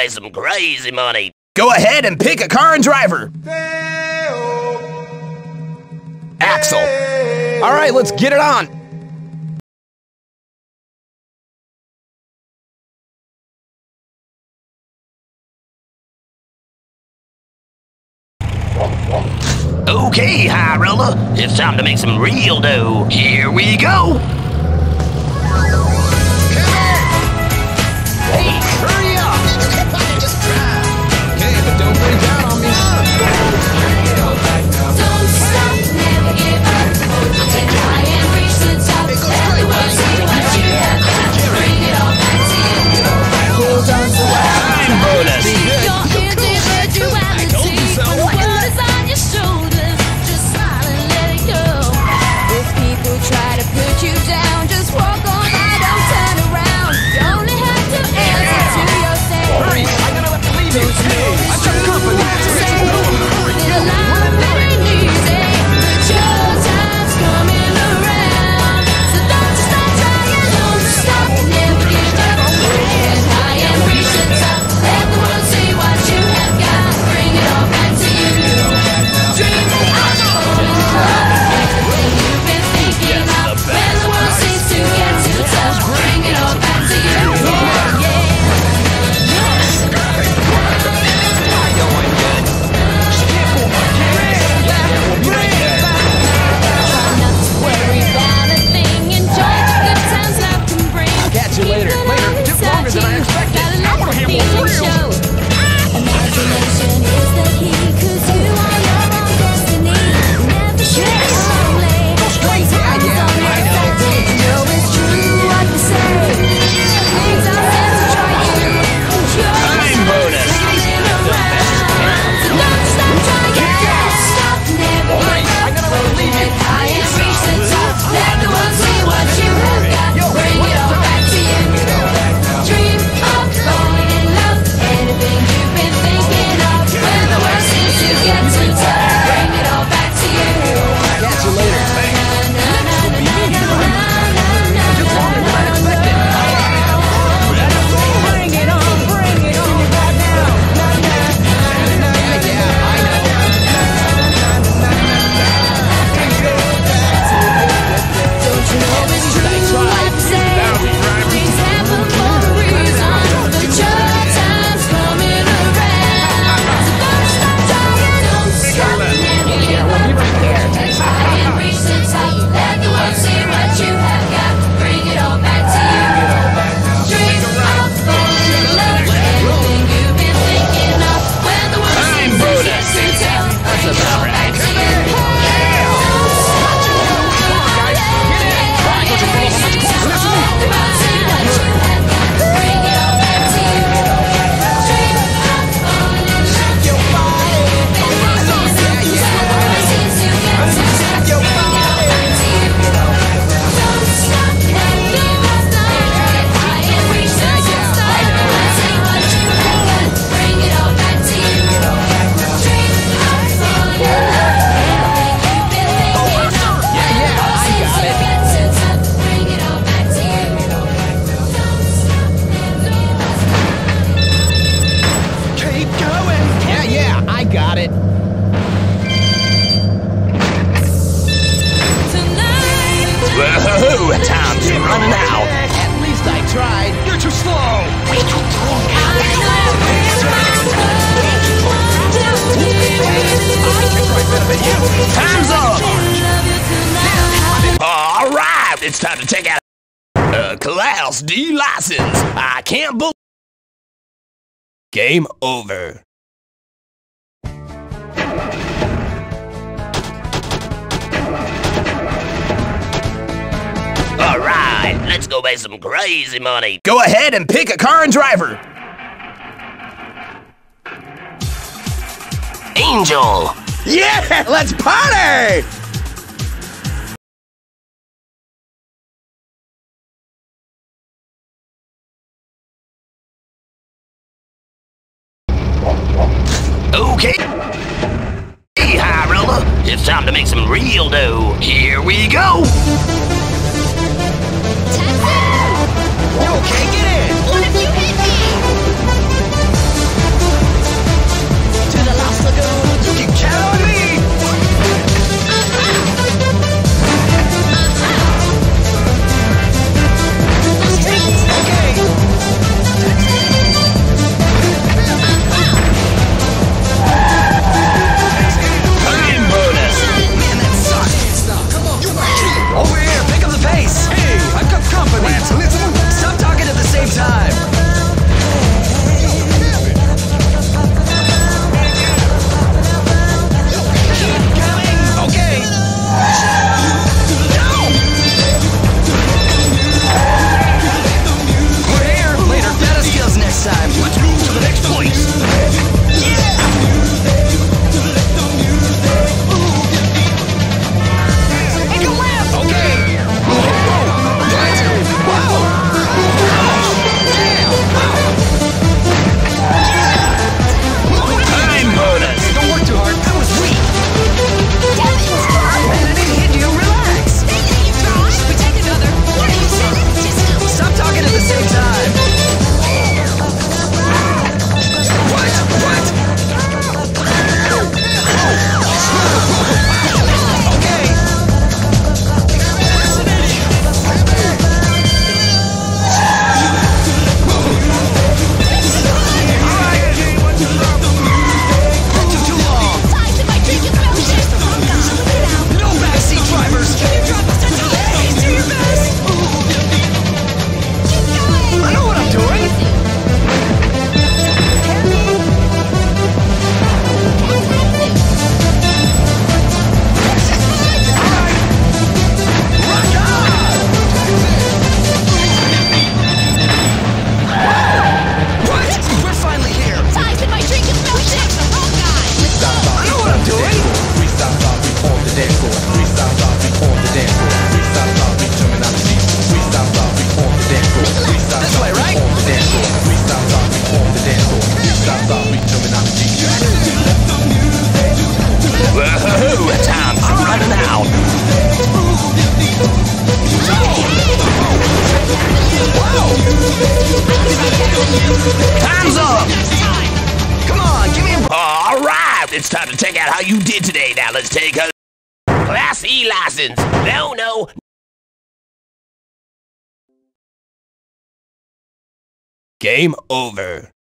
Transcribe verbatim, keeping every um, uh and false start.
away some crazy money. Go ahead and pick a car and driver. Axel. All right, let's get it on. Okay, high roller, it's time to make some real dough. Here we go. Hey, hurry up! Just drive. Okay, but don't break out on me. Don't stop, never give up. I'll take you high and reach the top. Let the world see what you have got. Bring it all back to you. Hold on to what Time bonus. your individuality. told you so. The world is on your shoulders. Just smile and let it go. If people try to put you down, just walk on by, don't turn around. You only have to answer to yourself. Hurry, I'm gonna have to leave you. Hey, I've got company. The life ain't easy, but your time's coming around. So don't you stop trying, don't stop, never give up. Get high and reach the top. Let the world see what you have got. Bring it all back to you. Dream of falling in love. Everything you've been thinking of. When the world seems to get too tough, bring it all back to you. Yeah, yeah. Catch you later. Later. Took longer than I expected. I want to have more thrills. Imagination is the key, 'cause you are your own destiny. Never share lonely. Go straight. Yeah, yeah, I know. You know it's true what you say. Things are meant to try you. Time bonus. So don't stop trying. Don't stop, never give up. I'm gonna leave you. High and reach the top. Let the world see what you have got. Bring it all back to you. Dream of falling in love. Anything you've been thinking of. When the world seems to get too tough, bring it all back to you. Catch you later. Took longer than I expected. Bring it on, bring it on right now. Yeah, yeah, I know. Don't you know it's true what you say? Things happen for a reason, but your time's coming around. So don't stop trying, don't stop, never give up. Try and reach the top, let the world see what you have got. Bring it all back to you. Dream of falling in love. Anything you've been thinking of. When the world seems to get too tough, bring it all back to you. Keep going. Yeah, yeah, I got it. Whoa, time's running out. At least I tried. You're too slow. Time's up. All right, it's time to check out a Class D license. I can't believe. Game over. All right, let's go make some crazy money. Go ahead and pick a car and driver. Angel. Yeah, let's party! Okay. Hey, high roller, it's time to make some real dough. Here we go. You okay? Get in! What if you hit me? out how you did today. Now let's take a Class E license. No, no. Game over.